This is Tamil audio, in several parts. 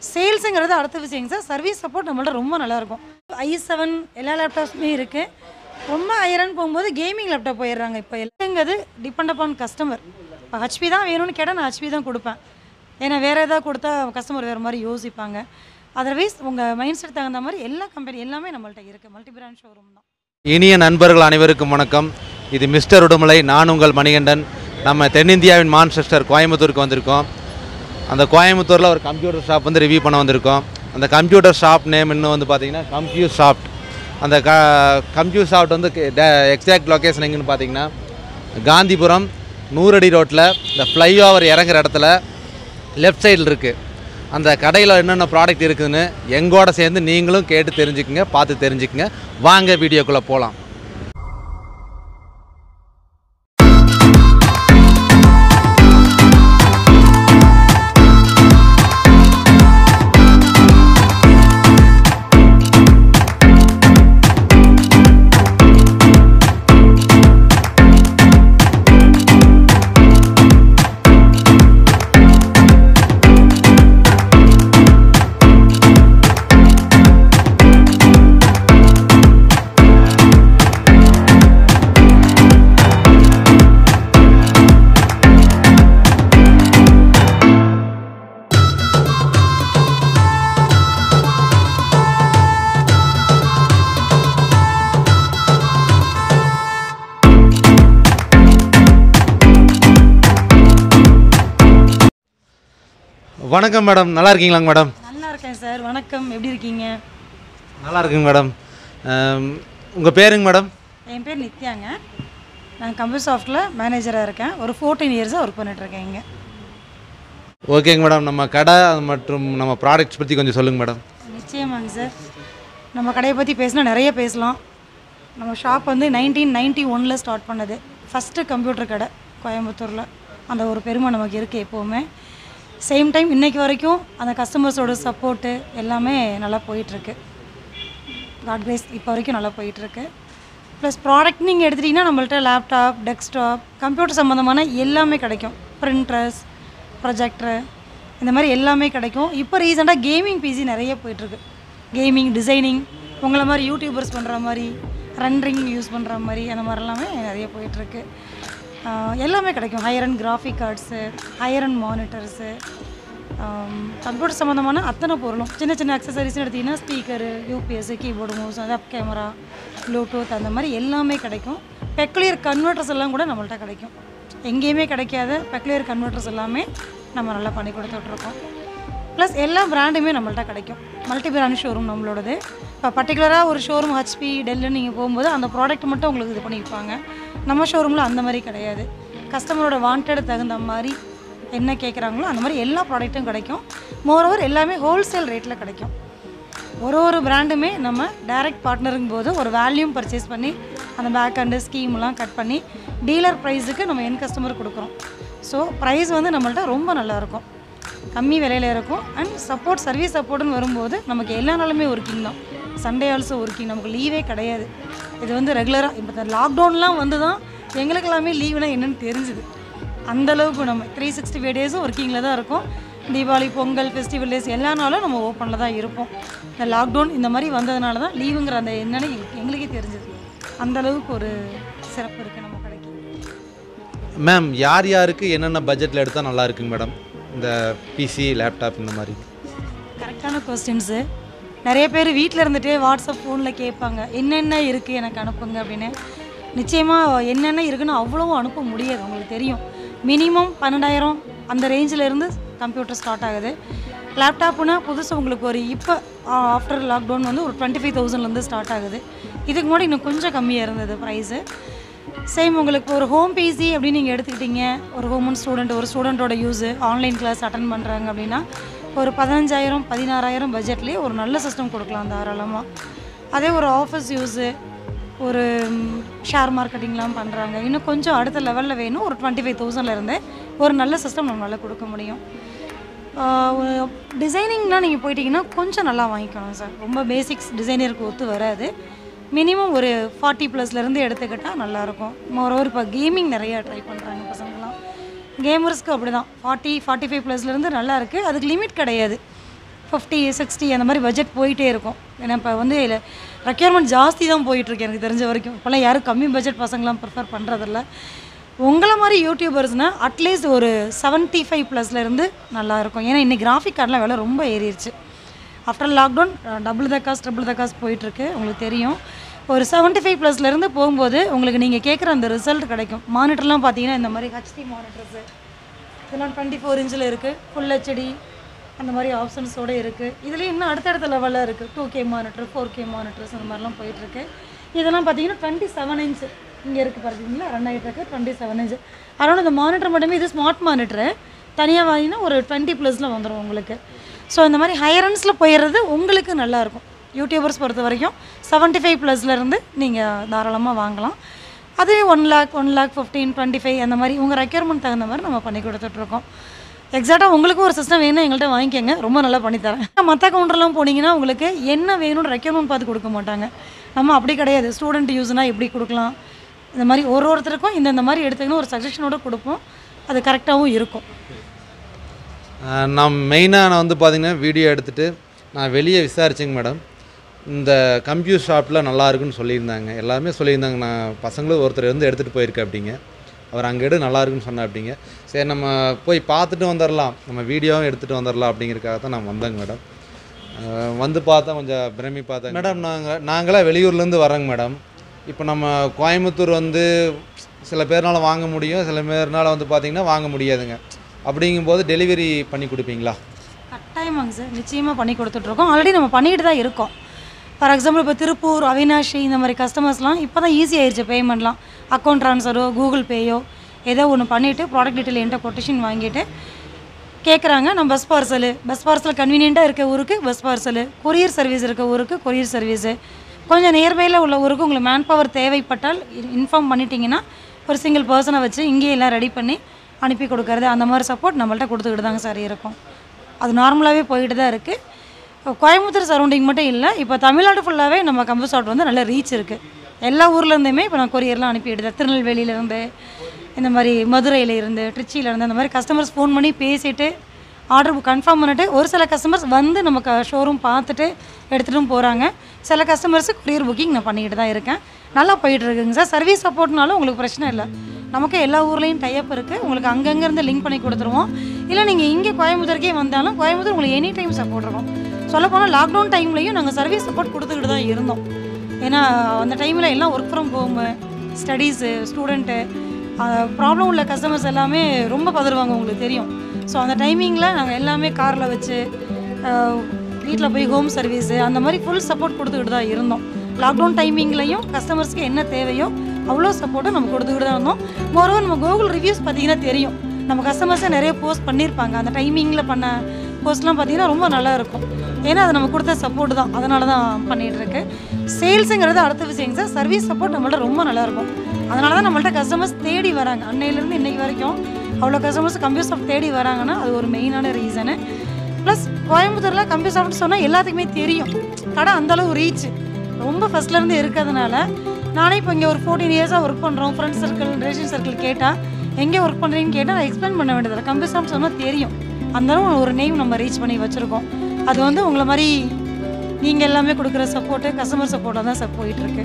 சேல்ஸுங்கிறது அடுத்த விஷயங்க சார். சர்வீஸ் சப்போர்ட் நம்மள்ட்ட ரொம்ப நல்லாயிருக்கும். i7 எல்லா லேப்டாப்ஸுமே இருக்குது. ரொம்ப ஹையரன் போகும்போது கேமிங் லேப்டாப் போயிடுறாங்க. இப்போ எல்லாங்கிறது டிபெண்ட் அப்பான் கஸ்டமர். இப்போ ஹெச்பி தான் வேணும்னு கேட்டால் நான் ஹெச்பி தான் கொடுப்பேன். ஏன்னா வேறு எதாவது கொடுத்தா கஸ்டமர் வேறு மாதிரி யோசிப்பாங்க. அதர்வைஸ் உங்கள் மைண்ட் செட் தகுந்த மாதிரி எல்லா கம்பெனி எல்லாமே நம்மள்ட்ட இருக்குது. மல்டி பிராண்ட் ஷோரூம் தான். இனிய நண்பர்கள் அனைவருக்கும் வணக்கம். இது மிஸ்டர் உடுமலை. நான் உங்கள் மணிகண்டன். நம்ம தென்னிந்தியாவின் மான்செஸ்டர் கோயம்புத்தூருக்கு வந்திருக்கோம். அந்த கோயம்புத்தூரில் ஒரு கம்ப்யூட்டர் ஷாப் வந்து ரிவ்யூ பண்ண வந்திருக்கோம். அந்த கம்ப்யூட்டர் ஷாப் நேம் இன்னும் வந்து பார்த்திங்கன்னா கம்ப்யூசாஃப்ட். அந்த கம்ப்யூசாஃப்ட் வந்து எக்ஸாக்ட் லொக்கேஷன் எங்கன்னு பார்த்தீங்கன்னா காந்திபுரம் 100 அடி ரோட்டில் இந்த ஃப்ளைஓவர் இறங்குற இடத்துல லெஃப்ட் சைடில் இருக்குது. அந்த கடையில் என்னென்ன ப்ராடக்ட் இருக்குதுன்னு எங்கூட சேர்ந்து நீங்களும் கேட்டு தெரிஞ்சுக்குங்க, பார்த்து தெரிஞ்சுக்குங்க. வாங்க வீடியோக்குள்ளே போகலாம். வணக்கம் மேடம், நல்லா இருக்கீங்களாங்க மேடம்? நல்லா இருக்கேன் சார். வணக்கம், எப்படி இருக்கீங்க? நல்லா இருக்குங்க மேடம். உங்கள் பேருங்க மேடம்? என் பேர் நித்யாங்க. நான் கம்ப்யூசாஃப்ட்டில் மேனேஜராக இருக்கேன். ஒரு 14 இயர்ஸாக ஒர்க் பண்ணிட்டுருக்கேன் இங்கே. ஓகேங்க மேடம். நம்ம கடை மற்றும் நம்ம ப்ராடக்ட்ஸ் பற்றி கொஞ்சம் சொல்லுங்கள் மேடம். நிச்சயமாங்க சார். நம்ம கடையை பற்றி பேசினா நிறைய பேசலாம். நம்ம ஷாப் வந்து 1991 ஸ்டார்ட் பண்ணது. ஃபஸ்ட்டு கம்ப்யூட்டர் கடை கோயம்புத்தூரில். அந்த ஒரு பெருமை நமக்கு இருக்குது எப்போவுமே. சேம் டைம் இன்றைக்கி வரைக்கும் அந்த கஸ்டமர்ஸோட சப்போர்ட்டு எல்லாமே நல்லா போயிட்டுருக்கு. காட் கிரேஸ் இப்போ வரைக்கும் நல்லா போயிட்டுருக்கு. ப்ளஸ் ப்ராடக்ட் நீங்கள் எடுத்துட்டிங்கன்னா நம்மள்ட்ட லேப்டாப், டெஸ்க்டாப், கம்ப்யூட்டர் சம்மந்தமான எல்லாமே கிடைக்கும். பிரிண்டர்ஸ், ப்ரொஜெக்டரு, இந்த மாதிரி எல்லாமே கிடைக்கும். இப்போ ரீசெண்டாக கேமிங் பிசி நிறைய போயிட்டுருக்கு. கேமிங், டிசைனிங், உங்களை மாதிரி யூடியூபர்ஸ் பண்ணுற மாதிரி, ரெண்டரிங் யூஸ் பண்ணுற மாதிரி அந்த மாதிரி எல்லாமே நிறைய போயிட்டுருக்கு. எல்லாமே கிடைக்கும். ஹையரன் கிராஃபிக் கார்ட்ஸு, ஹையரன் மானிட்டர்ஸு, கம்ப்யூட்டர் சம்மந்தமான அத்தனை பொருளும். சின்ன சின்ன அக்சசரிஸ்னு எடுத்திங்கன்னா speaker, UPS, keyboard, mouse, web camera, Bluetooth, அந்த மாதிரி எல்லாமே கிடைக்கும். பெக்குலியர் கன்வெர்ட்டர்ஸ் எல்லாம் கூட நம்மள்ட்ட கிடைக்கும். எங்கேயுமே கிடைக்காத பெக்குலியர் கன்வெர்ட்டர்ஸ் எல்லாமே நம்ம நல்லா பண்ணி கொடுத்துட்ருக்கோம். ப்ளஸ் எல்லா பிராண்டுமே நம்மள்ட்ட கிடைக்கும். மல்டி பிராண்ட் ஷோரூம் நம்மளோடது. இப்போ பர்டிகுலராக ஒரு ஷோரூம் ஹெச்பி, டெல்லுன்னு நீங்கள் போகும்போது அந்த ப்ராடக்ட் மட்டும் உங்களுக்கு இது பண்ணியிருப்பாங்க. நம்ம ஷோரூமில் அந்த மாதிரி கிடையாது. கஸ்டமரோட வாண்டட் தகுந்த மாதிரி என்ன கேட்குறாங்களோ அந்த மாதிரி எல்லா ப்ராடக்ட்டும் கிடைக்கும். மோரோவர் எல்லாமே ஹோல்சேல் ரேட்டில் கிடைக்கும். ஒரு பிராண்டுமே நம்ம டைரக்ட் பார்ட்னருங்கும் போது ஒரு வேல்யூம் பர்ச்சேஸ் பண்ணி அந்த பேக் அண்டு ஸ்கீம்லாம் கட் பண்ணி டீலர் ப்ரைஸுக்கு நம்ம என் கஸ்டமர் கொடுக்குறோம். ஸோ ப்ரைஸ் வந்து நம்மள்ட்ட ரொம்ப நல்லாயிருக்கும், கம்மி விலையில் இருக்கும். அண்ட் சப்போர்ட், சர்வீஸ் சப்போர்ட்டுன்னு வரும்போது நமக்கு எல்லா நாளுமே ஒர்க்கிங் தான். சண்டே ஆல்சோ ஒர்க்கிங், நமக்கு லீவே கிடையாது. இது வந்து ரெகுலராக இப்போ லாக்டவுன்லாம் வந்து தான் எங்களுக்கு எல்லாமே லீவுனா என்னென்னு தெரிஞ்சுது. அந்தளவுக்கு நம்ம 365 டேஸும் ஒர்க்கிங்கில் தான் இருக்கும். தீபாவளி, பொங்கல், ஃபெஸ்டிவல் டேஸ் எல்லா நாளும் நம்ம ஓப்பனில் தான் இருப்போம். இந்த லாக்டவுன் இந்த மாதிரி வந்ததுனால தான் லீவுங்கிற அந்த என்னென்னு எங்களுக்கே தெரிஞ்சுது. அந்தளவுக்கு ஒரு சிறப்பு இருக்குது நம்ம கடைக்கு. மேம், யார் யாருக்கு என்னென்ன பட்ஜெட்டில் எடுத்தால் நல்லா இருக்குங்க மேடம் இந்த பிசி, லேப்டாப் இந்த மாதிரி? கரெக்டான கொஸ்டின்ஸு. நிறைய பேர் வீட்டில் இருந்துகிட்டே வாட்ஸ்அப், ஃபோனில் கேட்பாங்க என்னென்ன இருக்குது எனக்கு அனுப்புங்க அப்படின்னு. நிச்சயமாக என்னென்ன இருக்குன்னு அவ்வளவும் அனுப்ப முடியாது. உங்களுக்கு தெரியும், மினிமம் 12,000 அந்த ரேஞ்சில் இருந்து கம்ப்யூட்டர் ஸ்டார்ட் ஆகுது. லேப்டாப்புனா புதுசு உங்களுக்கு ஒரு இப்போ ஆஃப்டர் லாக்டவுன் வந்து ஒரு 25,000 ஸ்டார்ட் ஆகுது. இதுக்கு முன்னாடி இன்னும் கொஞ்சம் கம்மியாக இருந்தது ப்ரைஸு. சேம் உங்களுக்கு ஒரு ஹோம் பிசி அப்படின்னு நீங்கள் எடுத்துக்கிட்டிங்க, ஒரு ஹோம் ஸ்டூடெண்ட், ஒரு ஸ்டூடெண்ட்டோட யூஸு ஆன்லைன் கிளாஸ் அட்டன் பண்ணுறாங்க அப்படின்னா ஒரு 15,000 16,000 பட்ஜெட்லேயே ஒரு நல்ல சிஸ்டம் கொடுக்கலாம் தாராளமாக. அதே ஒரு ஆஃபீஸ் யூஸு, ஒரு ஷேர் மார்க்கெட்டிங்லாம் பண்ணுறாங்க, இன்னும் கொஞ்சம் அடுத்த லெவலில் வேணும், ஒரு 25,000 ஒரு நல்ல சிஸ்டம் நம்மளால் கொடுக்க முடியும். டிசைனிங்லாம் நீங்கள் போயிட்டிங்கன்னா கொஞ்சம் நல்லா வாங்கிக்கணும் சார். ரொம்ப பேசிக்ஸ் டிசைனருக்கு ஒத்து வராது. மினிமம் ஒரு 40+ எடுத்துக்கிட்டால் நல்லாயிருக்கும். மோரோவர் இப்போ கேமிங் நிறையா ட்ரை பண்ணுறாங்க பசங்களாம். கேமர்ஸ்க்கு அப்படி தான் 40-45+லேருந்து நல்லா இருக்குது. அதுக்கு லிமிட் கிடையாது. 50, 60 அந்த மாதிரி பட்ஜெட் போயிட்டே இருக்கும். ஏன்னா இப்போ வந்து ரெக்யர்மெண்ட் ஜாஸ்தி தான் போயிட்டுருக்கு எனக்கு தெரிஞ்ச வரைக்கும். இப்போல்லாம் யாரும் கம்மி பட்ஜெட் பசங்களாம் ப்ரிஃபர் பண்ணுறதில்ல. உங்களை மாதிரி யூடியூபர்ஸ்னால் அட்லீஸ்ட் ஒரு 75+ இருந்து நல்லாயிருக்கும். ஏன்னா இன்றைக்கி கிராஃபிக் கார்டெலாம் விலை ரொம்ப ஏறிடுச்சு. After lockdown double the cost போயிட்டுருக்கு, உங்களுக்கு தெரியும். ஒரு 75+ இருந்து போகும்போது உங்களுக்கு நீங்கள் கேட்குற அந்த ரிசல்ட் கிடைக்கும். மானிட்டர்லாம் பார்த்தீங்கன்னா இந்த மாதிரி HD மானிட்டர்ஸு இதெல்லாம் 24 இன்ச்சில் இருக்குது, ஃபுல் HD அந்த மாதிரி ஆப்ஷன்ஸோடு இருக்குது. இதுலேயும் இன்னும் அடுத்தடுத்த லெவலில் இருக்குது. 2K மானிட்டர், 4K மானிட்டர்ஸ் அந்த மாதிரிலாம் போயிட்டுருக்கு. இதெல்லாம் பார்த்தீங்கன்னா 27 இன்ச்சு இங்கே இருக்குது பார்த்தீங்களா, ரன் ஆகிட்டு இருக்கு 27 இன்ச்சு. அதனால் இந்த மானிட்டர் மட்டுமே இது ஸ்மார்ட் மானிட்டரு தனியாக வாங்கினா ஒரு 20+ வந்துடும் உங்களுக்கு. ஸோ இந்த மாதிரி ஹையரன்ஸில் போயிடுறது உங்களுக்கு நல்லாயிருக்கும். யூடியூபர்ஸ் பொறுத்த வரைக்கும் 75+ இருந்து நீங்கள் தாராளமாக வாங்கலாம். அது 1 lakh, 1 lakh 15, 25 அந்த மாதிரி உங்கள் ரெக்யர்மெண்ட் தகுந்த மாதிரி நம்ம பண்ணி கொடுத்துட்ருக்கோம். எக்ஸாக்டாக உங்களுக்கும் ஒரு சிஸ்டம் வேணும் எங்கள்கிட்ட வாங்கிக்கோங்க, ரொம்ப நல்லா பண்ணித்தரேன். மற்ற கவுண்டர்லாம் போனீங்கன்னா உங்களுக்கு என்ன வேணும்னு ரெக்யர்மெண்ட் பார்த்து கொடுக்க மாட்டாங்க. நம்ம அப்படி கிடையாது. ஸ்டூடெண்ட் யூஸ்னால் எப்படி கொடுக்கலாம், இந்த மாதிரி ஒருத்தருக்கும் இந்த மாதிரி எடுத்துக்கணும் ஒரு சஜஷனோடு கொடுப்போம். அது கரெக்டாகவும் இருக்கும். நான் மெயினாக வந்து பார்த்திங்கன்னா வீடியோ எடுத்துகிட்டு நான் வெளியே விசாரிச்சேங்க மேடம். இந்த கம்ப்யூட்டர் ஷாப்பில் நல்லா இருக்குன்னு சொல்லியிருந்தாங்க, எல்லாருமே சொல்லியிருந்தாங்க. நான் பசங்களும் ஒருத்தர் வந்து எடுத்துகிட்டு போயிருக்கேன் அப்படிங்க. அவர் அங்கே எடு நல்லா இருக்குன்னு சொன்னேன் அப்படிங்க. சரி நம்ம போய் பார்த்துட்டு வந்துடலாம், நம்ம வீடியோவும் எடுத்துகிட்டு வந்துடலாம் அப்படிங்கிறதுக்காக தான் நான் வந்தேங்க மேடம். வந்து பார்த்தா கொஞ்சம் பிரமி பார்த்தேன் மேடம். நாங்களாம் வெளியூர்லேருந்து வரோங்க மேடம். இப்போ நம்ம கோயம்புத்தூர் வந்து சில பேர்னால வாங்க முடியும், சில பேர்னால வந்து பார்த்திங்கன்னா வாங்க முடியாதுங்க. அப்படிங்கும்போது டெலிவரி பண்ணி கொடுப்பீங்களா? கட்டாயமாங்க சார், நிச்சயமாக பண்ணி கொடுத்துட்ருக்கோம். ஆல்ரெடி நம்ம பண்ணிட்டு தான் இருக்கோம். ஃபார் எக்ஸாம்பிள் இப்போ திருப்பூர், அவினாஷி இந்த மாதிரி கஸ்டமர்ஸ்லாம் இப்போ தான் ஈஸி ஆயிடுச்சு. பேமெண்ட்லாம் அக்கௌண்ட் ட்ரான்ஸ்ஃபரோ கூகுள் பேயோ ஏதோ ஒன்று பண்ணிவிட்டு ப்ராடக்ட் டீட்டெயில் என்கிட்ட கொட்டேஷன் வாங்கிட்டு கேட்குறாங்க. நம்ம பஸ் பார்சல் கன்வீனியண்ட்டாக இருக்க ஊருக்கு பஸ் பார்சலு, கொரியர் சர்வீஸ் இருக்க ஊருக்கு கொரியர் சர்வீஸு, கொஞ்சம் நியர்பையில் உள்ள ஊருக்கு உங்களுக்கு மேன் பவர் தேவைப்பட்டால் இன்ஃபார்ம் பண்ணிட்டீங்கன்னா ஒரு சிங்கிள் பர்சனை வச்சு இங்கேயே எல்லாம் ரெடி பண்ணி அனுப்பி கொடுக்கறது, அந்த மாதிரி சப்போர்ட் நம்மள்ட்ட கொடுத்துக்கிட்டு தாங்க சார் இருக்கும். அது நார்மலாகவே போயிட்டு தான் இருக்குது. கோயம்புத்தூர் சரௌண்டிங் மட்டும் இல்லை, இப்போ தமிழ்நாடு ஃபுல்லாகவே நம்ம கம்பு சாஃப்ட் வந்து நல்ல ரீச் இருக்குது. எல்லா ஊர்லேருந்துமே இப்போ நான் கொரியர்லாம் அனுப்பிடுதேன். திருநெல்வேலியிலேருந்து, இந்த மாதிரி மதுரையிலேருந்து, திருச்சியிலேருந்து அந்த மாதிரி கஸ்டமர்ஸ் ஃபோன் பண்ணி பேசிவிட்டு ஆர்டர் கன்ஃபார்ம் பண்ணிவிட்டு ஒரு சில கஸ்டமர்ஸ் வந்து நமக்கு ஷோரூம் பார்த்துட்டு எடுத்துகிட்டும் போகிறாங்க. சில கஸ்டமர்ஸுக்கு கொரியர் புக்கிங் நான் பண்ணிக்கிட்டு தான் இருக்கேன். நல்லா போயிட்டுருக்குங்க சார். சர்வீஸ் சப்போர்ட்னாலும் உங்களுக்கு பிரச்சனை இல்லை. நமக்கு எல்லா ஊர்லேயும் டைப் இருக்குது. உங்களுக்கு அங்கங்கேருந்து லிங்க் பண்ணி கொடுத்துருவோம். இல்லை நீங்கள் இங்கே கோயம்புத்தூருக்கே வந்தாலும் கோயம்புத்தூர் உங்களுக்கு எனி டைம் சப்போர்ட் இருக்கும். சொல்லப்போனால் லாக்டவுன் டைம்லையும் நாங்கள் சர்வீஸ் சப்போர்ட் கொடுத்துக்கிட்டு தான் இருந்தோம். ஏன்னா அந்த டைமில் எல்லாம் work from home, studies, student, problem உள்ள கஸ்டமர்ஸ் எல்லாமே ரொம்ப பதறுவாங்க, உங்களுக்கு தெரியும். ஸோ அந்த டைமிங்கில் நாங்கள் எல்லாமே காரில் வச்சு வீட்டில் போய் ஹோம் சர்வீஸு அந்த மாதிரி ஃபுல் சப்போர்ட் கொடுத்துக்கிட்டு தான் இருந்தோம். லாக்டவுன் டைமிங்லையும் கஸ்டமர்ஸ்க்கு என்ன தேவையோ அவ்வளோ சப்போர்ட்டை நம்ம கொடுத்துக்கிட்டு தான் இருந்தோம். மோரோவர் நம்ம கூகுள் ரிவ்யூஸ் பார்த்திங்கன்னா தெரியும், நம்ம கஸ்டமர்ஸை நிறைய போஸ்ட் பண்ணியிருப்பாங்க. அந்த டைமிங்கில் பண்ண போஸ்ட்லாம் பார்த்திங்கன்னா ரொம்ப நல்லாயிருக்கும். ஏன்னா அது நம்ம கொடுத்த சப்போர்ட் தான், அதனால தான் பண்ணிகிட்ருக்கு. சேல்ஸுங்கிறது அடுத்த விஷயங்க சார். சர்வீஸ் சப்போர்ட் நம்மள்ட்ட ரொம்ப நல்லாயிருக்கும். அதனால தான் நம்மள்ட்ட கஸ்டமர்ஸ் தேடி வராங்க. அன்னையிலேருந்து இன்றைக்கி வரைக்கும் அவ்வளோ கஸ்டமர்ஸ் கம்ப்யூட்டர் சாஃப்ட் தேடி வராங்கன்னா அது ஒரு மெயினான ரீசனு. ப்ளஸ் கோயம்புத்தூரில் கம்ப்யூட்டர் சாஃப்ட்னு சொன்னால் எல்லாத்துக்குமே தெரியும். கடை அந்தளவு ரீச் ரொம்ப ஃபஸ்ட்லேருந்து இருக்கிறதுனால நானே இப்போ இங்கே ஒரு 14 இயர்ஸாக ஒர்க் பண்ணுறோம். ஃப்ரெண்ட்ஸ் சர்க்கிள், ரிலேஷன் சர்க்கிள் கேட்டால் எங்கே ஒர்க் பண்ணுறீங்கன்னு கேட்டால் நான் எக்ஸ்பிளைன் பண்ண வேண்டியதில்லை. கம்ப்யூட்டர் சாஃப்ட் சொன்னால் தெரியும். அந்தளவு ஒரு நேம் நம்ம ரீச் பண்ணி வச்சுருக்கோம். அது வந்து உங்களை மாதிரி நீங்கள் எல்லாமே கொடுக்குற சப்போர்ட்டு, கஸ்டமர் சப்போர்ட்டாக தான் சார் போயிட்டுருக்கு.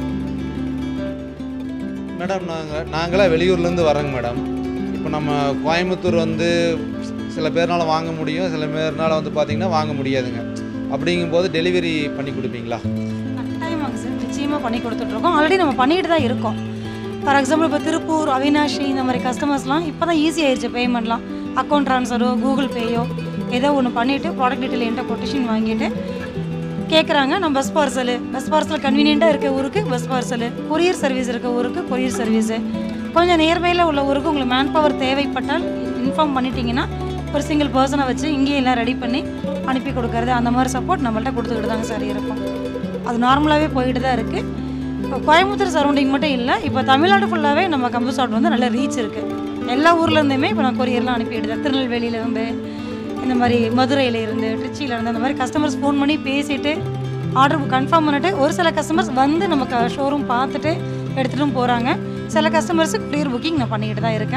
மேடம் நாங்களாம் வெளியூர்லேருந்து வரோங்க மேடம். இப்போ நம்ம கோயம்புத்தூர் வந்து சில பேர்னால வாங்க முடியும், சில பேர்னால வந்து பார்த்திங்கன்னா வாங்க முடியாதுங்க. அப்படிங்கும்போது டெலிவரி பண்ணி கொடுப்பீங்களா? கட்டாயமாங்க சார், நிச்சயமாக பண்ணி கொடுத்துட்ருக்கோம். ஆல்ரெடி நம்ம பண்ணிட்டு தான் இருக்கோம். ஃபார் எக்ஸாம்பிள் இப்போ திருப்பூர், அவினாஷி இந்த மாதிரி கஸ்டமர்ஸ்லாம் இப்போ தான் ஈஸி ஆயிடுச்சு. பேமெண்ட்லாம் அக்கௌண்ட் ட்ரான்ஸ்ஃபரோ கூகுள் பேயோ ஏதோ ஒன்று பண்ணிவிட்டு ப்ராடக்ட் டீட்டெயில் என்கிட்ட கொட்டேஷன் வாங்கிட்டு கேட்குறாங்க. நம்ம பஸ் பார்சல் கன்வீனியண்ட்டாக இருக்க ஊருக்கு பஸ் பார்சலு, கொரியர் சர்வீஸ் இருக்க ஊருக்கு கொரியர் சர்வீஸு, கொஞ்சம் நியர்பையில் உள்ள ஊருக்கு உங்களுக்கு மேன் பவர் தேவைப்பட்டால் இன்ஃபார்ம் பண்ணிட்டீங்கன்னா ஒரு சிங்கிள் பர்சனை வச்சு இங்கேயே எல்லாம் ரெடி பண்ணி அனுப்பி கொடுக்கறது, அந்த மாதிரி சப்போர்ட் நம்மள்ட்ட கொடுத்துக்கிட்டு தாங்க சார் இருக்கும். அது நார்மலாகவே போயிட்டு தான் இருக்குது. இப்போ கோயம்புத்தூர் சரௌண்டிங் மட்டும் இல்லை, இப்போ தமிழ்நாடு ஃபுல்லாகவே நம்ம கம்பு சாஃப்ட் வந்து நல்ல ரீச் இருக்குது. எல்லா ஊர்லேருந்துமே இப்போ நான் கொரியர்லாம் அனுப்பிடுதேன். திருநெல்வேலியிலேருந்து, இந்த மாதிரி மதுரையிலேருந்து, திருச்சியிலேருந்து அந்த மாதிரி கஸ்டமர்ஸ் ஃபோன் பண்ணி பேசிவிட்டு ஆர்டர் கன்ஃபார்ம் பண்ணிவிட்டு ஒரு சில கஸ்டமர்ஸ் வந்து நமக்கு ஷோரூம் பார்த்துட்டு எடுத்துகிட்டும் போகிறாங்க. சில கஸ்டமர்ஸுக்கு கொரியர் புக்கிங் நான் பண்ணிக்கிட்டு தான் இருக்கேன்.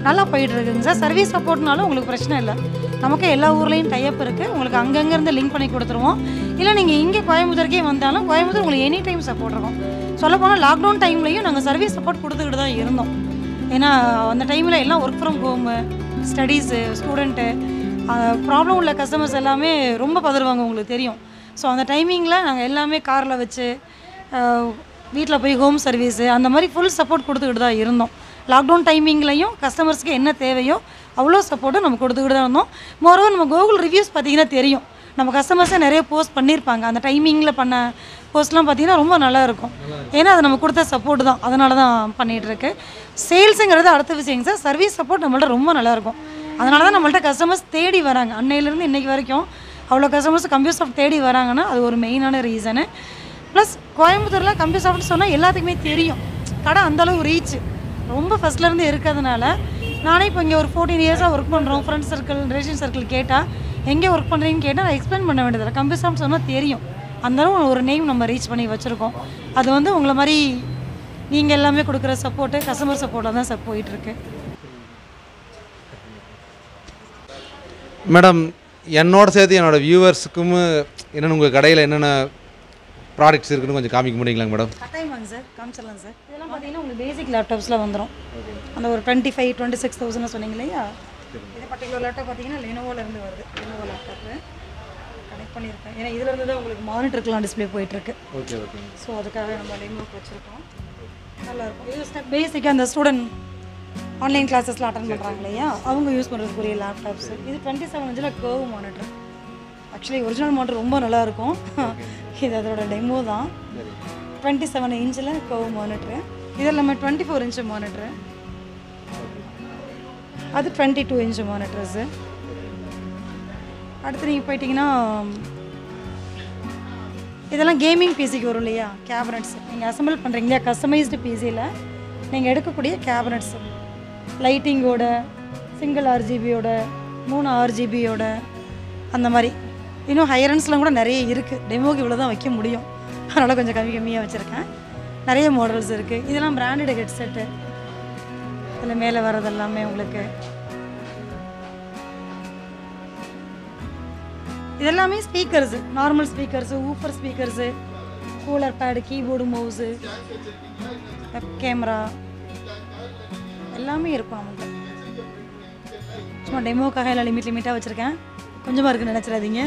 நல்லா போயிட்டுருக்குங்க சார். சர்வீஸ் சப்போர்ட்னாலும் உங்களுக்கு பிரச்சனை இல்லை. நமக்கு எல்லா ஊர்லேயும் டைப் இருக்குது. உங்களுக்கு அங்கங்கேருந்து லிங்க் பண்ணி கொடுத்துருவோம். இல்லை நீங்கள் இங்கே கோயம்புத்தூருக்கே வந்தாலும் கோயம்புத்தூர் உங்களுக்கு எனி டைம் சப்போர்ட் இருக்கும். சொல்லப்போனால் லாக்டவுன் டைம்லையும் நாங்கள் சர்வீஸ் சப்போர்ட் கொடுத்துக்கிட்டு தான் இருந்தோம். ஏன்னா அந்த டைமில் எல்லாம் work from home, studies, student, problem உள்ள கஸ்டமர்ஸ் எல்லாமே ரொம்ப பதறுவாங்க, உங்களுக்கு தெரியும். ஸோ அந்த டைமிங்கில் நாங்கள் எல்லாமே காரில் வச்சு வீட்டில் போய் ஹோம் சர்வீஸு அந்த மாதிரி ஃபுல் சப்போர்ட் கொடுத்துக்கிட்டு தான் இருந்தோம். லாக்டவுன் டைமிங்லையும் கஸ்டமர்ஸ்க்கு என்ன தேவையோ அவ்வளோ சப்போர்ட்டும் நம்ம கொடுத்துக்கிட்டு தான் இருந்தோம். மோரோவர் நம்ம கூகுள் ரிவ்யூஸ் பார்த்திங்கன்னா தெரியும், நம்ம கஸ்டமர்ஸை நிறைய போஸ்ட் பண்ணியிருப்பாங்க. அந்த டைமிங்கில் பண்ண போஸ்ட்லாம் பார்த்திங்கன்னா ரொம்ப நல்லாயிருக்கும். ஏன்னா அது நம்ம கொடுத்த சப்போர்ட் தான், அதனால தான் பண்ணிகிட்ருக்கு. சேல்ஸுங்கிறது அடுத்த விஷயங்க சார். சர்வீஸ் சப்போர்ட் நம்மள்ட்ட ரொம்ப நல்லாயிருக்கும். அதனால தான் நம்மள்ட்ட கஸ்டமர்ஸ் தேடி வராங்க. அன்னையிலேருந்து இன்றைக்கி வரைக்கும் அவ்வளோ கஸ்டமர்ஸ் கம்ப்யூட்டர் சாஃப்ட் தேடி வராங்கன்னா அது ஒரு மெயினான ரீசனு. ப்ளஸ் கோயம்புத்தூரில் கம்ப்யூட்டர் சாஃப்ட்னு சொன்னால் எல்லாத்துக்குமே தெரியும். கடை அந்தளவு ரீச் ரொம்ப ஃபஸ்ட்லேருந்து இருக்கிறதுனால, நானே இப்போ இங்கே ஒரு 14 இயர்ஸாக ஒர்க் பண்ணுறோம். ஃப்ரெண்ட்ஸ் சர்க்கிள், ரிலேஷன் சர்க்கிள் கேட்டால் எங்கே ஒர்க் பண்ணுறீங்கன்னு கேட்டால் நான் எக்ஸ்பிளைன் பண்ண வேண்டியதில்லை. கம்ப்யூட்டர் சாஃப்ட் சொன்னால் தெரியும். அந்தளவு ஒரு நேம் நம்ம ரீச் பண்ணி வச்சுருக்கோம். அது வந்து உங்களை மாதிரி நீங்கள் எல்லாமே கொடுக்குற சப்போர்ட்டு, கஸ்டமர் சப்போர்ட்டாக தான் சார் போயிட்டுருக்கு. மேடம், என்னோட சேர்த்து என்னோடய வியூவர்ஸுக்கும் என்னென்ன உங்கள் கடையில் என்னென்ன ப்ராடக்ட்ஸ் இருக்குன்னு கொஞ்சம் காமிக்க முடியுங்களா மேடம்? கட்டாயமாங்க சார், காமிச்சிடலாம் சார். இதெல்லாம் பார்த்தீங்கன்னா உங்களுக்கு பேசிக் லேப்டாப்ஸில் வந்துடும். அந்த ஒரு 25-26,000 சொன்னீங்க இல்லையா? இது பர்டிகுலர் லேப்டாப் பார்த்தீங்கன்னா லெனோவோலேருந்து வருது. லெனோவோ லேப்டாப்பு கனெக்ட் பண்ணியிருக்கேன். ஏன்னா இதிலேருந்து தான் உங்களுக்கு மானிட்டருக்குலாம் டிஸ்பிளே போயிட்டுருக்கு. Okay okay. ஸோ அதுக்காக நம்ம டெமோக்கு வச்சுருக்கோம். நல்லாயிருக்கும். இது ஸ்டெப் பேசிக்காக அந்த ஸ்டூடெண்ட் ஆன்லைன் கிளாஸஸ்லாம் அட்டன் பண்ணுறாங்க இல்லையா, அவங்க யூஸ் பண்ணுறதுக்குரிய லேப்டாப்ஸு. இது 27 இன்ச்சில் curve monitor. Actually original monitor ரொம்ப நல்லாயிருக்கும். இது அதோட டெமோ தான். 27 இன்ச்சில் கர்வ் மானிட்ரு. இது எல்லாமே 24 இன்ச்சு மானிட்ரு. அது 22 இன்ச்சு மானிட்டர்ஸு. அடுத்து நீங்கள் போயிட்டிங்கன்னா இதெல்லாம் கேமிங் பிசிக்கு வரும் இல்லையா, கேபினட்ஸ். நீங்கள் அசம்பிள் பண்ணுறீங்க இல்லையா, கஸ்டமைஸ்டு பிசியில் நீங்கள் எடுக்கக்கூடிய கேபினட்ஸு, லைட்டிங்கோட, சிங்கிள் RGBயோட, 3 RGBயோட, அந்த மாதிரி இன்னும் ஹைரன்ஸ்லாம் கூட நிறைய இருக்குது. டெமோக்கு இவ்வளோ தான் வைக்க முடியும், அதனால் கொஞ்சம் கம்மியாக வச்சுருக்கேன். நிறைய மாடல்ஸ் இருக்குது. இதெல்லாம் பிராண்டட் ஹெட்செட்டு. இதில் மேலே வர்றது எல்லாமே உங்களுக்கு இதெல்லாமே speakers, normal speakers, woofer speakers, cooler pad, keyboard, mouse, camera எல்லாமே இருக்கும் நம்மள்கிட்ட. சும்மா டெமோக்காக எல்லாம் லிமிட்டாக வச்சுருக்கேன். கொஞ்சமாக இருக்குன்னு நினச்சிடாதீங்க.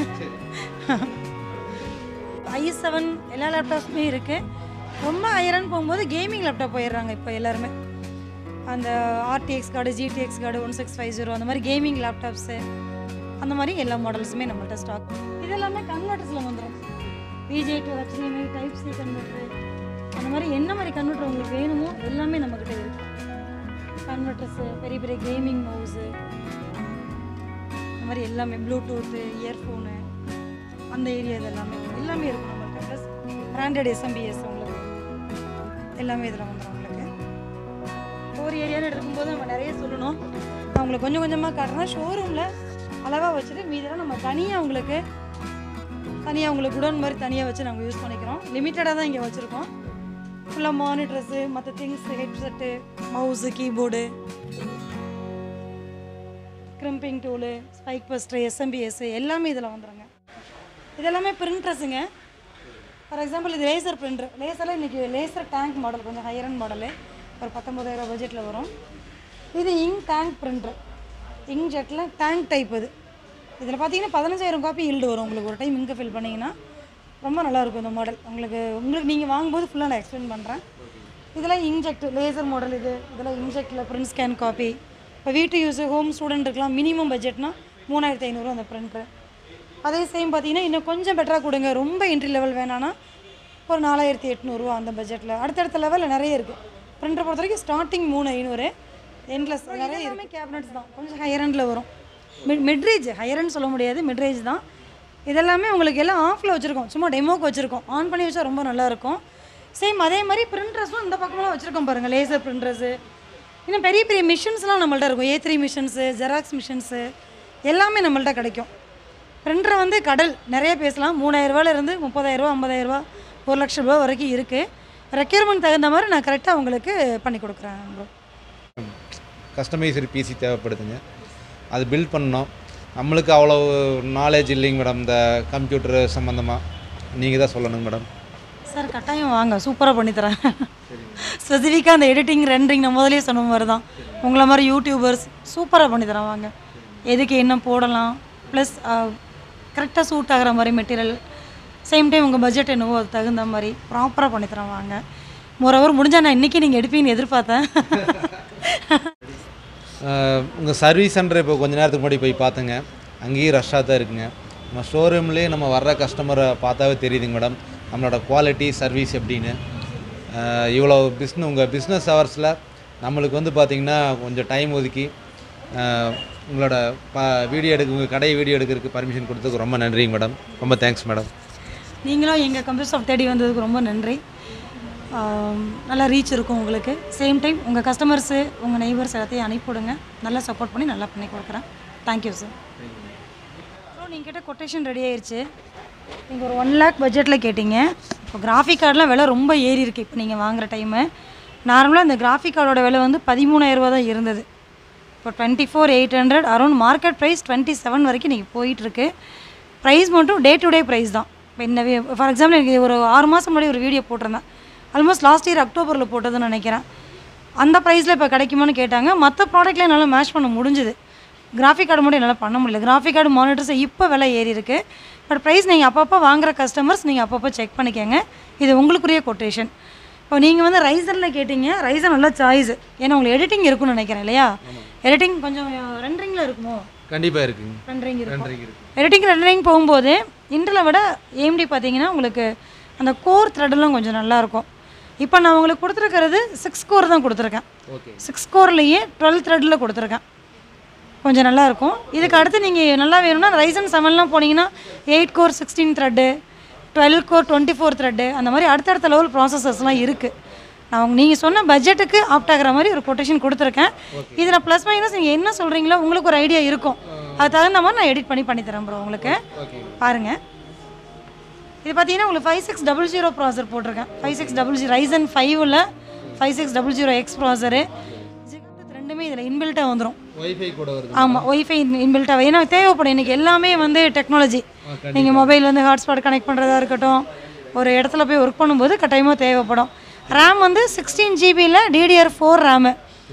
i7 எல்லா லேப்டாப்ஸுமே இருக்குது. ரொம்ப ஹையரான்னு போகும்போது கேமிங் லேப்டாப் போயிடுறாங்க இப்போ எல்லாருமே. அந்த RTX கார்டு, GTX கார்டு, 1650 அந்த மாதிரி கேமிங் லேப்டாப்ஸு, அந்த மாதிரி எல்லா மாடல்ஸுமே நம்மள்ட்ட ஸ்டாக். இதெல்லாமே கன்வெர்ட்டர்ஸில் வந்துடும். VGA to HDMI, Type-C converter, அந்த மாதிரி என்ன மாதிரி கன்வெர்ட்டர் உங்களுக்கு வேணுமோ எல்லாமே நம்மக்கிட்ட இருக்குது. கன்வெர்ட்டர்ஸு, பெரிய பெரிய கேமிங் மவுஸு, அந்த மாதிரி எல்லாமே, ப்ளூடூத்து, இயர்ஃபோனு, அந்த ஏரியா எல்லாமே இருக்கும் நம்மளுக்கு. ப்ளஸ் பிராண்டட் SMBS உங்களுக்கு எல்லாமே இதில் வந்துடும் உங்களுக்கு. ஒரு ஏரியான்னு எடுக்கும்போது நம்ம நிறைய சொல்லணும். நான் உங்களுக்கு கொஞ்சம் கொஞ்சமாக காட்டுறேன். ஷோரூமில் அளவாக வச்சுட்டு மீதெல்லாம் நம்ம தனியாக உங்களுக்கு குடோன் மாதிரி தனியாக வச்சு நாங்கள் யூஸ் பண்ணிக்கிறோம். லிமிட்டடாக தான் இங்கே வச்சுருக்கோம். ஃபுல்லாக மானிட்டர்ஸு, மற்ற things, headset, mouse, keyboard, crimping tool, spike buster, SMBS எல்லாமே இதில் வந்துடுங்க. இதெல்லாமே பிரிண்டர்ஸுங்க. ஃபார் எக்ஸாம்பிள் இது லேசர் பிரிண்டர். லேசரில் இன்றைக்கி லேசர் டேங்க் மாடல், கொஞ்சம் ஹையரன் மாடலு, ஒரு 19,000 பட்ஜெட்டில் வரும். இது இங்க் டேங்க் பிரிண்டர், இங்க் ஜெட்டில் டேங்க் டைப். இது இதில் பார்த்தீங்கன்னா 15,000 காப்பி ஈல்டு வரும் உங்களுக்கு. ஒரு டைம் இங்கே ஃபில் பண்ணிங்கன்னா ரொம்ப நல்லாயிருக்கும் இந்த மாடல். உங்களுக்கு நீங்கள் வாங்கும்போது ஃபுல்லாக நான் எக்ஸ்பிளைன் பண்ணுறேன். இதெல்லாம் இன்ஜெக்ட் லேசர் மாடல். இதெல்லாம் இன்ஜெக்டில் பிரிண்ட் ஸ்கேன் காப்பி. இப்போ வீட்டு யூஸு, ஹோம் ஸ்டூடெண்ட்டுக்கெலாம் மினிமம் பட்ஜெட்னா 3,500 அந்த பிரிண்ட்ரு. அதே சேம் பார்த்தீங்கன்னா இன்னும் கொஞ்சம் பெட்டராக கொடுங்க, ரொம்ப என்ட்ரி லெவல் வேணான்னா ஒரு 4,800 அந்த பட்ஜெட்டில். அடுத்தடுத்த லெவலில் நிறைய இருக்குது. பிரிண்டரை பொறுத்த வரைக்கும் ஸ்டார்டிங் 3,500 எண்ட்லெஸ் நிறைய எல்லாமே கேபினட்ஸ் தான். கொஞ்சம் ஹையரண்டில் வரும். மிட்ரேஜ், ஹையரண்ட் சொல்ல முடியாது, மிட்ரேஜ் தான். இதெல்லாமே உங்களுக்கு எல்லாம் ஆஃபில் வச்சுருக்கோம், சும்மா டெமோக்கு வச்சுருக்கோம். ஆன் பண்ணி வச்சா ரொம்ப நல்லாயிருக்கும். சேம் அதே மாதிரி பிரிண்டர்ஸும் இந்த பக்கமெல்லாம் வச்சுருக்கோம் பாருங்கள். லேசர் பிரிண்டர்ஸு, இன்னும் பெரிய பெரிய மிஷின்ஸ்லாம் நம்மள்ட்ட இருக்கும். A3 மிஷின்ஸு, ஜெராக்ஸ் மிஷின்ஸு எல்லாமே நம்மள்ட்ட கிடைக்கும். பிரிண்டரை வந்து கடல் நிறைய பேசலாம். 3,000 ரூபாயிலேருந்து 30,000, 50,000, 1,00,000 வரைக்கும் இருக்குது. ரெக்யர்மெண்ட் தகுந்த மாதிரி நான் கரெக்டாக உங்களுக்கு பண்ணி கொடுக்குறேன் ப்ரோ. கஸ்டமைஸ்டு பிசி தேவைப்படுதுங்க. அது பில்ட் பண்ணோம். நம்மளுக்கு அவ்வளோ நாலேஜ் இல்லைங்க மேடம் இந்த கம்ப்யூட்டர் சம்மந்தமாக. நீங்கள் தான் சொல்லணுங்க மேடம். சார் கட்டாயம் வாங்க, சூப்பராக பண்ணித்தரேன். ஸ்பெசிஃபிக்காக அந்த எடிட்டிங் ரெண்டரிங் நான் முதலே சொன்ன மாதிரி தான். உங்களை மாதிரி யூடியூபர்ஸ் சூப்பராக பண்ணித்தரேன் வாங்க. எதுக்கு என்ன போடலாம், ப்ளஸ் கரெக்டாக சூட் ஆகிற மாதிரி மெட்டீரியல், சேம் டைம் உங்கள் பட்ஜெட் என்னவோ அது தகுந்த மாதிரி ப்ராப்பராக பண்ணித்தரேன் வாங்க. மோரோவர் முடிஞ்சால் நான் இன்றைக்கி நீங்கள் எடுப்பீங்கன்னு எதிர்பார்த்தேன். உங்கள் சர்வீஸ் சென்டர் இப்போ கொஞ்சம் நேரத்துக்கு முன்னாடி போய் பார்த்துங்க. அங்கேயும் ரஷ்ஷாக தான் இருக்குங்க. நம்ம ஷோரூம்லேயே நம்ம வர்ற கஸ்டமரை பார்த்தாவே தெரியுதுங்க மேடம் நம்மளோட குவாலிட்டி சர்வீஸ் எப்படின்னு. இவ்வளோ உங்கள் பிஸ்னஸ் ஹவர்ஸில் நம்மளுக்கு வந்து பார்த்திங்கன்னா கொஞ்சம் டைம் ஒதுக்கி உங்களோட உங்கள் கடை வீடியோ எடுக்கிறதுக்கு பர்மிஷன் கொடுத்ததுக்கு ரொம்ப நன்றிங்க மேடம். ரொம்ப தேங்க்ஸ் மேடம். நீங்களும் எங்கள் கம்ப்யூட்டர் ஷாப் தேடி வந்ததுக்கு ரொம்ப நன்றி. நல்லா ரீச் இருக்கும் உங்களுக்கு. சேம் டைம் உங்கள் கஸ்டமர்ஸு உங்கள் நெய்பர்ஸ் எல்லாத்தையும் அனுப்பிவிடுங்க. நல்லா சப்போர்ட் பண்ணி நல்லா பண்ணி கொடுக்குறேன். Thank you sir. ஸோ நீங்கள் கிட்ட கொட்டேஷன் ரெடி ஆயிடுச்சு. நீங்கள் ஒரு 1 lakh பட்ஜெட்டில் கேட்டிங்க. இப்போ கிராஃபிக் கார்டெலாம் விலை ரொம்ப ஏறி இருக்குது. இப்போ நீங்கள் வாங்குகிற டைமு நார்மலாக இந்த கிராஃபிக் கார்டோட விலை வந்து 13,000 தான் இருந்தது. இப்போ 24,800 அரௌண்ட் மார்க்கெட் ப்ரைஸ் 27 வரைக்கும் நீங்கள் போயிட்டுருக்கு. ப்ரைஸ் மட்டும் டே டு டே ப்ரைஸ் தான். இப்போ இந்த ஃபார் எக்ஸாம்பிள் எனக்கு ஒரு 6 மாதம் முன்னாடி ஒரு வீடியோ போட்டிருந்தேன். ஆல்மோஸ்ட் லாஸ்ட் இயர் அக்டோபரில் போட்டதுன்னு நினைக்கிறேன். அந்த ப்ரைஸில் இப்போ கிடைக்குமான்னு கேட்டாங்க. மற்ற ப்ராடக்ட்லாம் என்னால் மேட்ச் பண்ண முடிஞ்சுது. கிராஃபிக் கார்டு மட்டும் என்னால் பண்ண முடியல. கிராஃபிக் கார்டு மானிட்டர்ஸ் இப்போ விலை ஏறி இருக்குது. பட் ப்ரைஸ் நீங்கள் அப்பப்போ வாங்குகிற கஸ்டமர்ஸ் நீங்கள் அப்பப்போ செக் பண்ணிக்கோங்க. இது உங்களுக்குரிய கொட்டேஷன். இப்போ நீங்கள் வந்து ரைசரில் கேட்டிங்க. ரைசர் நல்ல சாய்ஸ். ஏன்னா உங்களுக்கு எடிட்டிங் இருக்குன்னு நினைக்கிறேன் இல்லையா? எடிட்டிங் கொஞ்சம் ரெண்டரிங்கில் இருக்குமோ? கண்டிப்பாக இருக்குங்க. ரெண்டரிங் போகும்போது இன்டலை விட ஏஎம்டி பார்த்தீங்கன்னா உங்களுக்கு அந்த கோர் த்ரெட்டெல்லாம் கொஞ்சம் நல்லாயிருக்கும். இப்போ நான் உங்களுக்கு கொடுத்துருக்கிறது 6 கோர் தான் கொடுத்துருக்கேன். 6 கோர்லேயே 12 த்ரெட்டில் கொடுத்துருக்கேன். கொஞ்சம் நல்லாயிருக்கும். இதுக்கு அடுத்து நீங்கள் நல்லா வேணும்னா ரைசன் 7லாம் போனீங்கன்னா 8 கோர் 16 த்ரெட்டு, 12 கோர் 24 த்ரெட்டு, அந்த மாதிரி அடுத்தடுத்த லெவல் ப்ராசஸர்ஸ்லாம் இருக்குது. நான் நீங்கள் சொன்ன பட்ஜெட்டுக்கு ஆப்ட் ஆகிற மாதிரி ஒரு கொட்டேஷன் கொடுத்துருக்கேன். இதில் ப்ளஸ் மைனஸ் நீங்கள் என்ன சொல்கிறீங்களோ உங்களுக்கு ஒரு ஐடியா இருக்கும். அது தகுந்த மாதிரி நான் எடிட் பண்ணி தரேன் ப்ரோ உங்களுக்கு. பாருங்கள், இது பார்த்தீங்கன்னா உங்களுக்கு 5600 ப்ராசர் போட்டிருக்கேன். 5600 ரைசன் 5ல் 5600X ப்ராசரு. ரெண்டுமே இதில் இன்பில்ட்டாக வந்துடும். ஆமாம், ஒய்ஃபை இன்பில்ட்டாக. ஏன்னா தேவைப்படும் இன்றைக்கி எல்லாமே வந்து டெக்னாலஜி. நீங்கள் மொபைல் வந்து ஹாட்ஸ்பாட் கனெக்ட் பண்ணுறதா இருக்கட்டும், ஒரு இடத்துல போய் ஒர்க் பண்ணும்போது கட்டாயமாக தேவைப்படும். ரேம் வந்து 16 GBயில் DDR4 ரேமு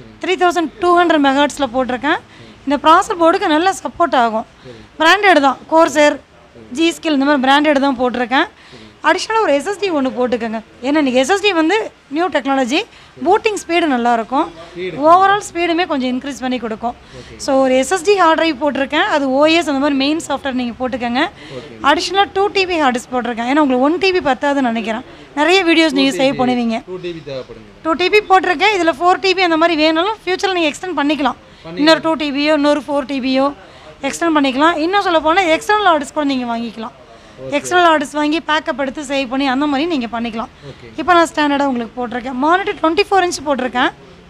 3200 மெகாஹெர்ட்ஸில் போட்டிருக்கேன். இந்த ப்ராசர் போர்டுக்கு நல்லா சப்போர்ட் ஆகும். பிராண்டட் தான், கோர்சர், ஜிஸ்கில் இந்த மாதிரி பிராண்டட் தான் போட்டிருக்கேன். அடிஷ்னலாக ஒரு SSD ஒன்று போட்டுக்கோங்க. ஏன்னா இன்றைக்கி SSD வந்து நியூ டெக்னாலஜி, பூட்டிங் ஸ்பீடு நல்லாயிருக்கும், ஓவரால் ஸ்பீடுமே கொஞ்சம் இன்க்ரீஸ் பண்ணி கொடுக்கும். ஸோ ஒரு SSD ஹார்ட் ட்ரைவ் போட்டிருக்கேன். அது OS அந்த மாதிரி மெயின் சாஃப்ட்வேர் நீங்கள் போட்டுக்கோங்க. அடிஷ்னலாக 2 TB ஹார்ட் டிஸ்க் போட்டிருக்கேன். ஏன்னா உங்களுக்கு 1 TB பத்தாதுன்னு நினைக்கிறேன். நிறைய வீடியோஸ் நீங்கள் சேவ் பண்ணுவீங்க. 2 TB போட்டிருக்கேன். இதில் 4 TB அந்த மாதிரி வேணாலும் ஃப்யூச்சரில் நீங்கள் எக்ஸ்டெண்ட் பண்ணிக்கலாம். இன்னொரு 2 TBயோ இன்னொரு 4 TBயோ எக்ஸ்டெண்ட் பண்ணிக்கலாம். இன்னும் சொல்ல போனால் எக்ஸ்டர்னல் ஹார்ட் டிஸ்க் கூட நீங்கள் வாங்கிக்கலாம். எக்ஸ்டர்னல் ஹார்ட் டிஸ்க் வாங்கி பேக்கப் எடுத்து சேவ் பண்ணி அந்த மாதிரி நீங்கள் பண்ணிக்கலாம். இப்போ நான் ஸ்டாண்டர்டாக உங்களுக்கு போட்டிருக்கேன். மானிட்டர் 24 இன்ச் போட்டிருக்கேன்.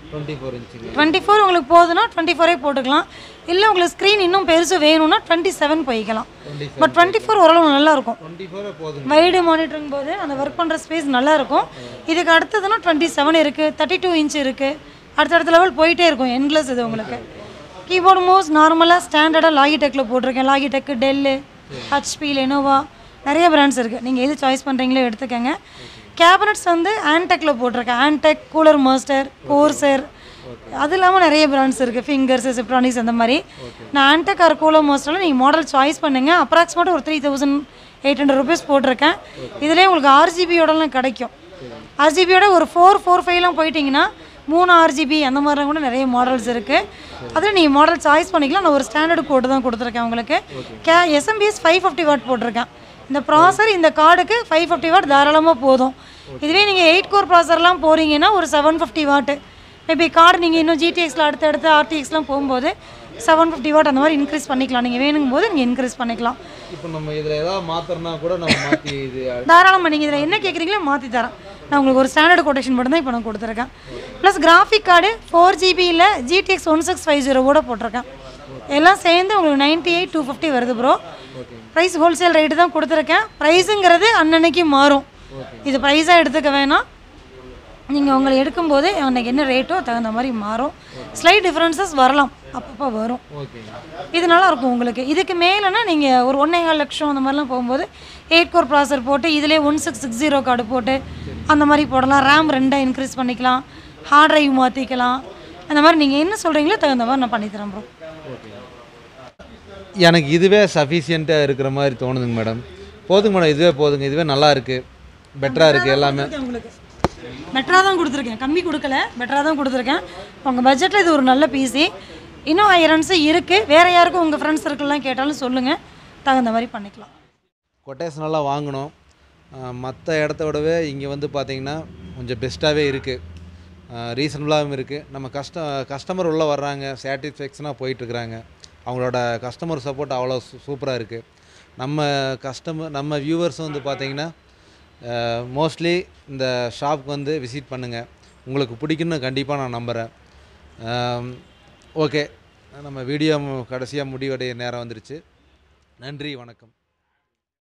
24 உங்களுக்கு போதுன்னா 24 போட்டுக்கலாம். இல்லை உங்களுக்கு ஸ்க்ரீன் இன்னும் பெருசு வேணும்னா 27 போய்க்கலாம். பட் 24 ஓரளவு நல்லாயிருக்கும். வைடு மானிட்டருங்கும் போது அந்த ஒர்க் பண்ணுற ஸ்பேஸ் நல்லாயிருக்கும். இதுக்கு அடுத்ததுன்னா 27 இருக்குது, 32 இன்ச் இருக்குது. அடுத்தடுத்த லெவல் போயிட்டே இருக்கும். எண்ட்லெஸ் இது உங்களுக்கு. கீபோர்டு மவுஸ் நார்மலாக ஸ்டாண்டர்டாக லாகிடெக்கில் போட்டிருக்கேன். லாகிடெக்கு, டெல்லு, ஹெச்பி, லெனோவா நிறைய பிராண்ட்ஸ் இருக்குது. நீங்கள் எது சாய்ஸ் பண்ணுறீங்களோ எடுத்துக்கோங்க. கேபினட்ஸ் வந்து ஆன்டெக்கில் போட்டிருக்கேன். ஆன்டெக், கூலர் மாஸ்டர், கோர்சர், அது இல்லாமல் நிறைய பிராண்ட்ஸ் இருக்குது. ஃபிங்கர்ஸ், சிப்ரானிக்ஸ் அந்த மாதிரி. நான் ஆன்டெக் ஆர் கூலர் மாஸ்டரில் நீங்கள் மாடல் சாய்ஸ் பண்ணுங்கள். அப்ராக்சிமேட்டாக ஒரு 3800 ருபீஸ் போட்டிருக்கேன். இதிலே உங்களுக்கு RGBயோடலாம் கிடைக்கும். RGBயோட ஒரு 445லாம் போயிட்டிங்கன்னா 3 RGB அந்த மாதிரிலாம் கூட நிறைய மாடல்ஸ் இருக்குது. அதில் நீங்கள் மாடல் சாய்ஸ் பண்ணிக்கலாம். நான் ஒரு ஸ்டாண்டர்டு கோடு தான் கொடுத்துருக்கேன் உங்களுக்கு. SMBS 550 வாட் போட்டிருக்கேன். இந்த ப்ராசர் இந்த கார்டுக்கு 550 வாட் தாராளமாக போதும். இதுவே நீங்கள் 8 கோர் ப்ராசர்லாம் போகிறீங்கன்னா ஒரு 750 வாட்டு. மேபி கார்டு நீங்கள் இன்னும் GTXல அடுத்து RTXலாம் போகும்போது 750 வாட் அந்த மாதிரி இன்க்ரீஸ் பண்ணிக்கலாம். நீங்கள் வேணுங்கும் போது நீங்கள் இன்க்ரீஸ் பண்ணிக்கலாம். இப்போ நம்ம இதில் ஏதாவது மாற்றினா கூட நம்ம மாற்றி இது தாராளமாக நீங்கள் இதில் என்ன கேட்குறீங்களோ மாற்றி தரேன். நான் உங்களுக்கு ஒரு ஸ்டாண்டர்டு கொட்டேஷன் மட்டும் தான் இப்போ நான் கொடுத்துருக்கேன். ப்ளஸ் கிராஃபிக் கார்டு 4 GBயில் GTX 1650 போட்டிருக்கேன். எல்லாம் சேர்ந்து உங்களுக்கு 98,250 வருது ப்ரோ. ப்ரைஸ் ஹோல்சேல் ரேட்டு தான் கொடுத்துருக்கேன். ப்ரைஸுங்கிறது அன்னன்னைக்கு மாறும். இது ப்ரைஸாக எடுத்துக்க வேணாம். நீங்கள் உங்களை எடுக்கும்போது அன்றைக்கி என்ன ரேட்டோ தகுந்த மாதிரி மாறும். ஸ்லைட் டிஃப்ரென்சஸ் வரலாம், அப்பப்போ வரும். இது நல்லாயிருக்கும் உங்களுக்கு. இதுக்கு மேலேனா நீங்கள் ஒரு 1.25 லட்சம் அந்த மாதிரிலாம் போகும்போது 8 கோர் ப்ராசர் போட்டு இதிலே 1660 கார்டு போட்டு அந்த மாதிரி போடலாம். ரேம் 2 இன்க்ரீஸ் பண்ணிக்கலாம், ஹார்ட் ட்ரைவ் மாற்றிக்கலாம். அந்த மாதிரி நீங்கள் என்ன சொல்கிறீங்களோ தகுந்த மாதிரி நான் பண்ணித்தரேன் ப்ரோ. எனக்கு இதுவே சஃபிஷியண்ட்டாக இருக்கிற மாதிரி தோணுதுங்க மேடம். போதுங்க மேடம், இதுவே போதுங்க. இதுவே நல்லா இருக்குது, பெட்டராக இருக்குது. எல்லாமே உங்களுக்கு பெட்டராக தான் கொடுத்துருக்கேன், கம்மி கொடுக்கல, பெட்டராக தான் கொடுத்துருக்கேன். உங்கள் பட்ஜெட்டில் இது ஒரு நல்ல பிசி. இன்னும் ஐரன்ஸு இருக்குது. வேறு யாருக்கும் உங்கள் ஃப்ரெண்ட்ஸ் சர்க்கிள்லாம் கேட்டாலும் சொல்லுங்கள், தகுந்த மாதிரி பண்ணிக்கலாம். கொட்டேஷனெல்லாம் வாங்கணும். மற்ற இடத்த விடவே இங்கே வந்து பார்த்திங்கன்னா கொஞ்சம் பெஸ்ட்டாகவே இருக்குது, ரீசனபுளாகவும் இருக்குது. நம்ம கஸ்டமர் உள்ளே வர்றாங்க, சாட்டிஸ்ஃபேக்ஷனாக போயிட்டுருக்குறாங்க. அவங்களோட கஸ்டமர் சப்போர்ட் அவ்வளோ சூப்பராக இருக்குது. நம்ம வியூவர்ஸும் வந்து பார்த்திங்கன்னா மோஸ்ட்லி இந்த ஷாப்புக்கு வந்து விசிட் பண்ணுங்கள், உங்களுக்கு பிடிக்குன்னு கண்டிப்பாக நான் நம்புகிறேன். ஓகே, நம்ம வீடியோ கடைசியாக முடிவடைய நேரம் வந்துருச்சு. நன்றி, வணக்கம்.